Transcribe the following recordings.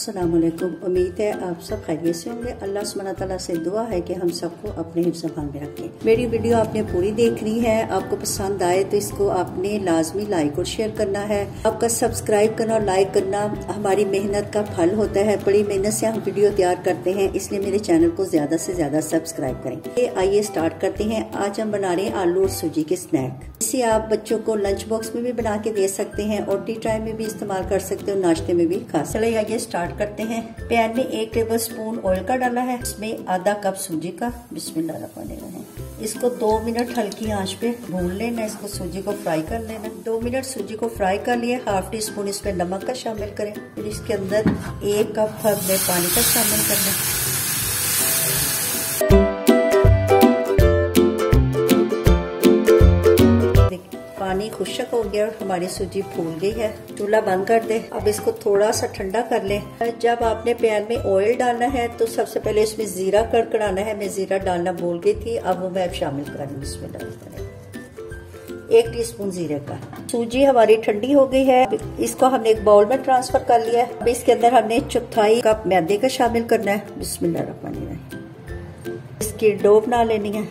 अस्सलाम वालेकुम। उम्मीद है आप सब खैरियत से होंगे। अल्लाह सुब्हानहू तआला से दुआ है कि हम सबको अपने हिफ्ज़ मान में रखें। मेरी वीडियो आपने पूरी देखनी है, आपको पसंद आए तो इसको आपने लाजमी लाइक और शेयर करना है। आपका सब्सक्राइब करना और लाइक करना हमारी मेहनत का फल होता है। बड़ी मेहनत से हम वीडियो तैयार करते हैं, इसलिए मेरे चैनल को ज्यादा से ज्यादा सब्सक्राइब करें। आइए स्टार्ट करते हैं। आज हम बना रहे हैं आलू और सूजी के स्नैक। इसे आप बच्चों को लंच बॉक्स में भी बना के दे सकते हैं और टी टाइम में भी इस्तेमाल कर सकते हो, नाश्ते में भी खा सकते। चलिए आइए स्टार्ट करते हैं। पैन में 1 टेबल स्पून ऑयल का डाला है, इसमें आधा कप सूजी का। बिस्मिल्लाह। इसको 2 मिनट हल्की आंच पे भून लेना। इसको सूजी को फ्राई कर लेना। 2 मिनट सूजी को फ्राई कर लिए। हाफ टी स्पून इसमें नमक का शामिल करें। फिर इसके अंदर 1 कप में पानी का शामिल कर लें। पानी खुश्क हो गया और हमारी सूजी फूल गई है। चूल्हा बंद कर दे। अब इसको थोड़ा सा ठंडा कर ले। जब आपने पैन में ऑयल डालना है तो सबसे पहले इसमें जीरा कड़कड़ाना है। मैं जीरा डालना भूल गई थी, अब वो मैं शामिल कर रही हूँ। इसमें डाल 1 टीस्पून जीरे का। सूजी हमारी ठंडी हो गई है, इसको हमने एक बाउल में ट्रांसफर कर लिया है। अब इसके अंदर हमने 1/4 कप मैदे का शामिल करना है। बिस्मिल्लाहिर्रहमानिर्रहीम। इसकी डो बना लेनी है।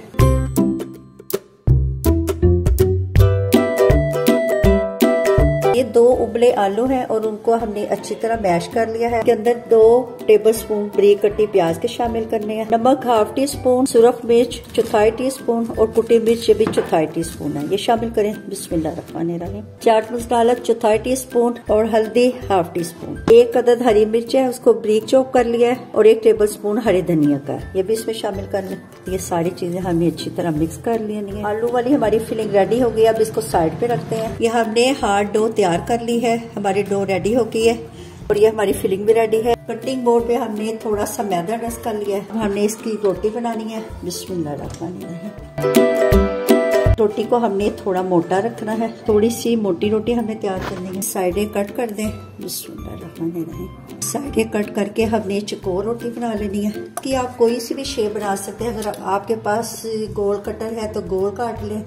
ये 2 उबले आलू हैं और उनको हमने अच्छी तरह मैश कर लिया है। इसके अंदर 2 टेबल स्पून बारीक कटी प्याज के शामिल करने हैं। नमक हाफ टी स्पून, सुरख मिर्च 1/4 टीस्पून और कुटी मिर्च ये भी 1/4 टीस्पून है, ये शामिल करें। बिस्मिल्लाहिर्रहमानिर्रहीम। चाट मसाला 1/4 टीस्पून और हल्दी हाफ टी स्पून। 1 अदद हरी मिर्च है, उसको बारीक चॉप कर लिया है और 1 टेबल स्पून हरे धनिया का, ये भी इसमें शामिल कर लें। ये सारी चीजें हमने अच्छी तरह मिक्स कर लेनी है। आलू वाली हमारी फिलिंग रेडी हो गई। अब इसको साइड पे रखते हैं। ये हमने हार्ड डो तैयार कर ली है। हमारी डो रेडी हो गई है और ये हमारी फिलिंग भी रेडी है। कटिंग बोर्ड पे हमने थोड़ा सा मैदा डस्ट कर लिया है। हमने इसकी रोटी बनानी है। बिस्मिल्लाहिर्रहमानिर्रहीम। रोटी को हमने थोड़ा मोटा रखना है, थोड़ी सी मोटी रोटी हमने तैयार करनी है। साइडें कट कर दें। बिस्मिल्लाहिर्रहमानिर्रहीम। साइडें कट करके हमने चकोर रोटी बना लेनी है कि आप कोई सी भी शेप बना सकते हैं। अगर आपके पास गोल कटर है तो गोल काट लें।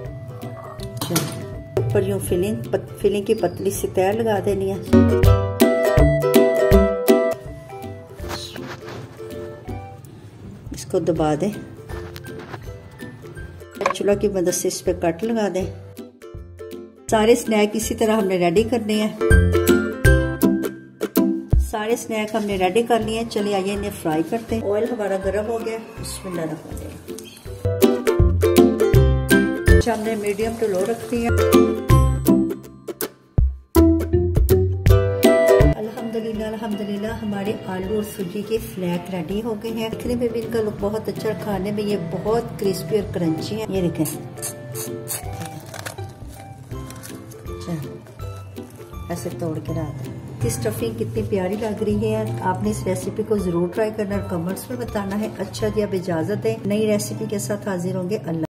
ऊपर यूं फिलिंग की पतली सी तह लगा देनी है। इसको दबा दें। चूल्हा की मदद से इस पे कट लगा दें। सारे स्नैक इसी तरह हमने रेडी करने हैं। सारे स्नैक हमने रेडी कर लिए हैं। चलिए आइए इन्हें फ्राई करते हैं। ऑयल हमारा गर्म हो गया। बिस्मिल्लाहिर्रहमानिर्रहीम। हमने मीडियम टू लो रखती है। अल्हम्दुलिल्लाह हमारे आलू और सूजी के स्नैक रेडी हो गए हैं। दिखने में भी इनका लुक बहुत अच्छा, खाने में ये बहुत क्रिस्पी और क्रंची है। ये देखें, ऐसे तोड़ के रख दें। इसकी स्टफिंग कितनी प्यारी लग रही है। आपने इस रेसिपी को जरूर ट्राई करना और कमेंट्स में बताना है। अच्छा जी, अब इजाजत है। नई रेसिपी के साथ हाजिर होंगे। अल्लाह।